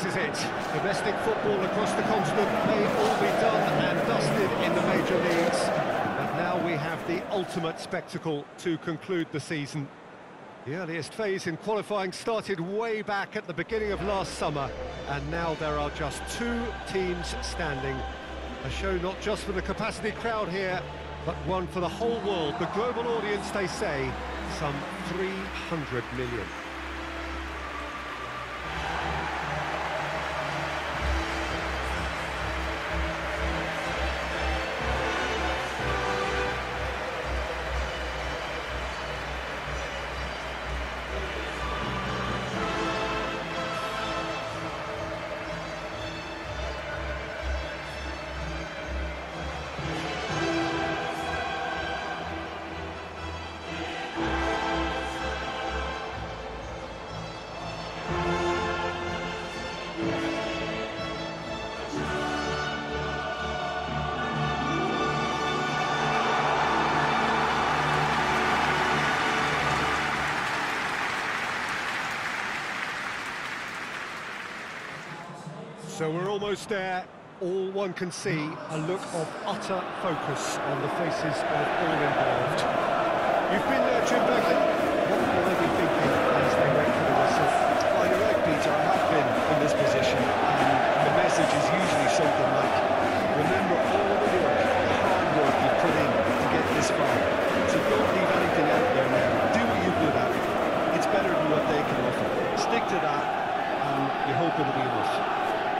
this is it. Domestic football across the continent may all be done and dusted in the major leagues. But now we have the ultimate spectacle to conclude the season. The earliest phase in qualifying started way back at the beginning of last summer, and now there are just 2 teams standing. A show not just for the capacity crowd here, but one for the whole world. The global audience, they say, some 300 million. So we're almost there. All one can see, a look of utter focus on the faces of all involved. You've been there, Jim Begley. What will they be thinking as they wait for the whistle? Well, you're right, Peter. I have been in this position, and the message is usually something like, remember all the work, the hard work you've put in to get this far. So don't leave anything out there now. Do what you're good at. It's better than what they can offer. Stick to that, and you hope it'll be enough.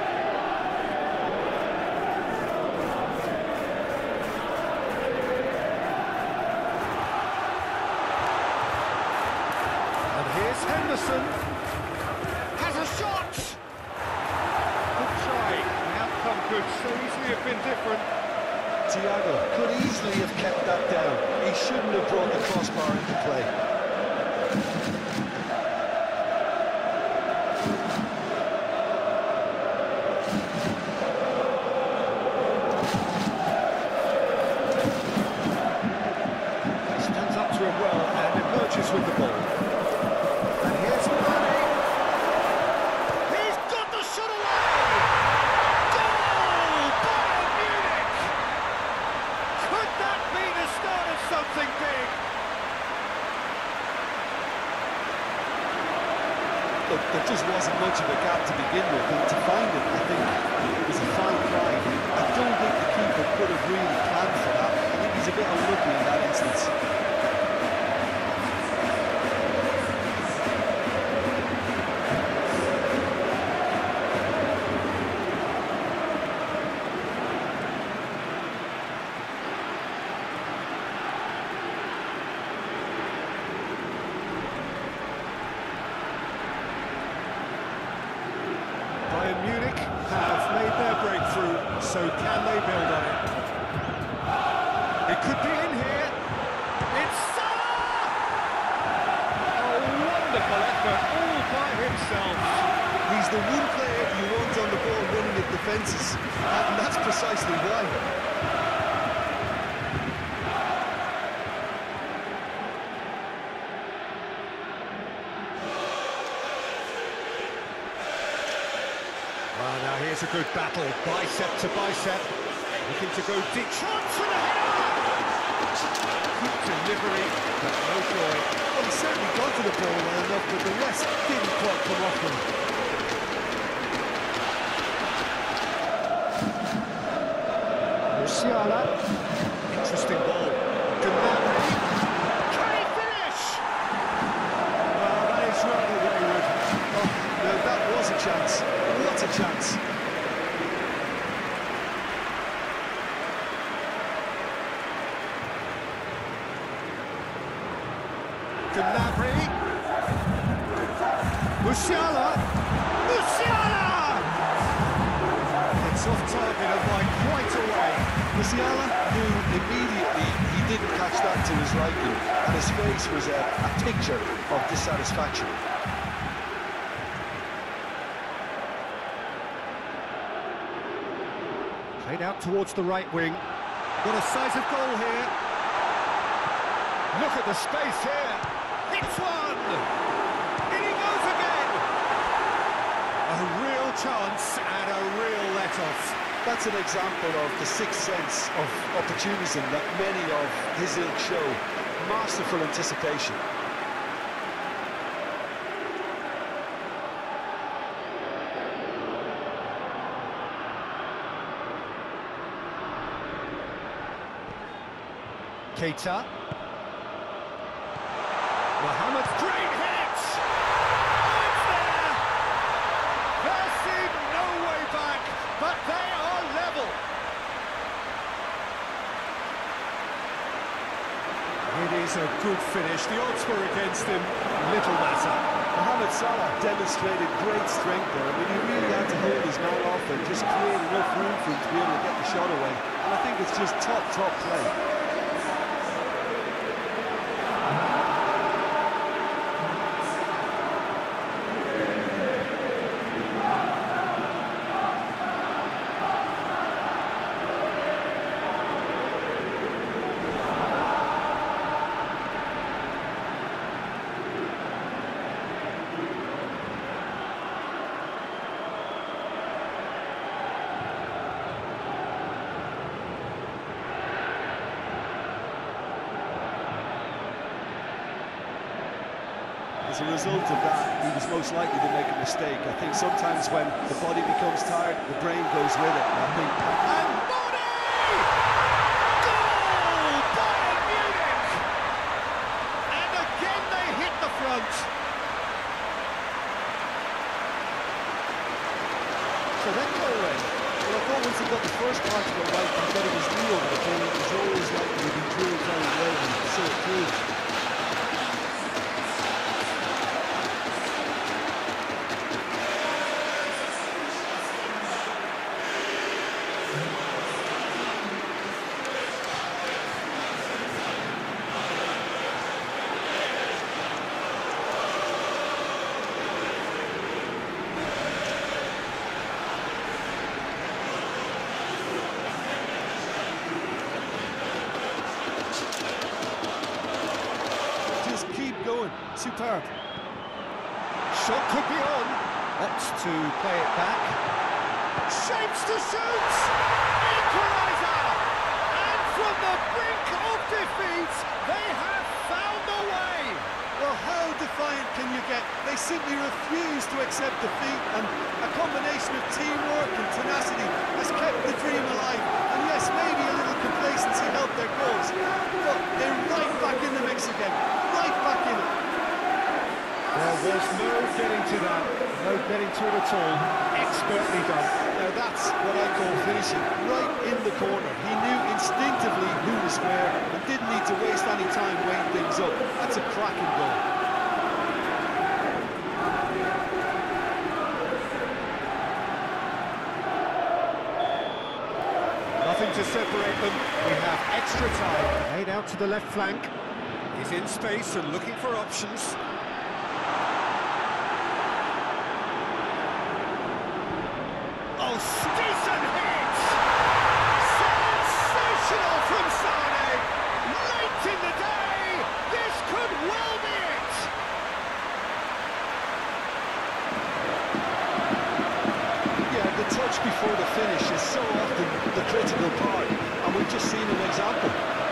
Henderson has a shot! Good try, the outcome could so easily have been different. Thiago could easily have kept that down. He shouldn't have brought the crossbar into play. Stands up to it well and emerges with the ball. Look, there just wasn't much of a gap to begin with, and to find it, I think, it was a fine try. I don't think the keeper could have really planned for that. I think he's a bit unlucky in that instance. Bayern Munich have made their breakthrough, so can they build on it? It could be in here. It's Salah! A wonderful effort all by himself. He's the one player you want on the ball running at defences, and that's precisely why. Well, now here's a good battle, bicep to bicep, looking to go deep. Chance for the header! Good delivery, but no joy. Well, he certainly got to the ball well enough, but the rest didn't quite come off him. Musiala, interesting ball. Gnabry, can he finish? Oh, that is rather wayward. Oh, no, that was a chance. What a chance. Gnabry. Musiala. It's off target and by quite a way. Musiala knew immediately he didn't catch that to his liking, and his face was a picture of dissatisfaction. Played out towards the right wing. Got a size of goal here. Look at the space here. Hits one! In he goes again! A real chance and a real let-off. That's an example of the sixth sense of opportunism that many of his ilk show. Masterful anticipation. Keita. Mohamed's great hit! Oh, it's there! There seemed no way back, but they are level. It is a good finish. The odds were against him. Little matter. Mohamed Salah demonstrated great strength there. I mean, he really had to hold his man off and just create enough room for him to be able to get the shot away. And I think it's just top play. As a result of that, he was most likely to make a mistake. I think sometimes when the body becomes tired, the brain goes with it. And I think... And body! Goal! Bayern Munich! And again they hit the front. So then goal in. Well, I thought once he got the first part of it right and getting his knee over the ball, it was always likely to be drilled very well, and so it proved. Superb. Shot could be on. Opts to play it back. Shapes to shoot! Equaliser! And from the brink of defeat, they have found a way! Well, how defiant can you get? They simply refuse to accept defeat, and a combination of teamwork and tenacity has kept the dream alive. And yes, maybe a little complacency helped their goals, but they're right back in the mix again. Right back in it. Well, there's no getting to that, no getting to it at all. Expertly done. Now that's what I call finishing, right in the corner. He knew instinctively who was where and didn't need to waste any time weighing things up. That's a cracking goal. Nothing to separate them. We have extra time. Laid out to the left flank. He's in space and looking for options. Oh, decent hit! Sensational from Sane! Late in the day! This could well be it! Yeah, the touch before the finish is so often the critical part, and we've just seen an example.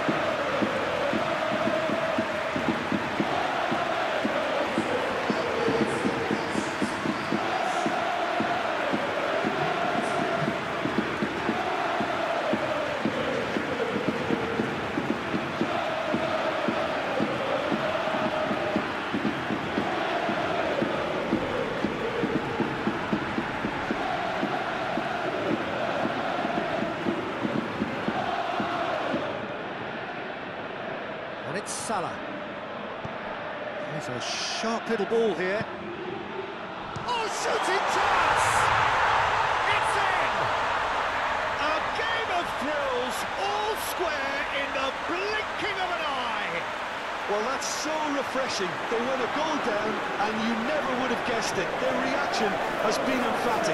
And it's Salah. There's a sharp little ball here. Oh, shooting chance! It's in! A game of thrills, all square in the blinking of an eye. Well, that's so refreshing. They went a goal down, and you never would have guessed it. Their reaction has been emphatic.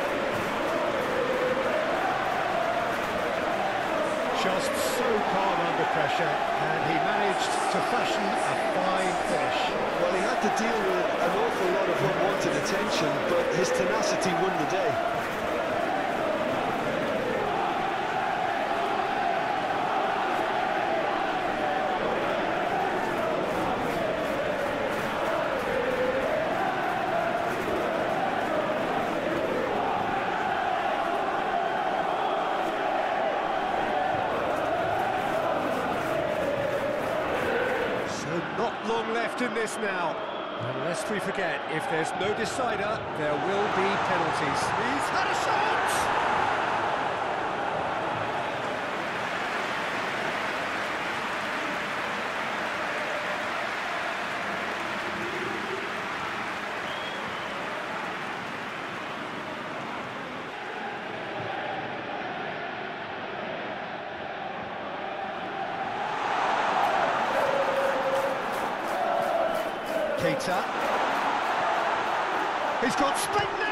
Just so calm under pressure, and he managed to fashion a fine finish. Well, he had to deal with an awful lot of unwanted attention, but his tenacity won the day. Not long left in this now. And lest we forget, if there's no decider, there will be penalties. He's had a shot! Keita. He's got splendid!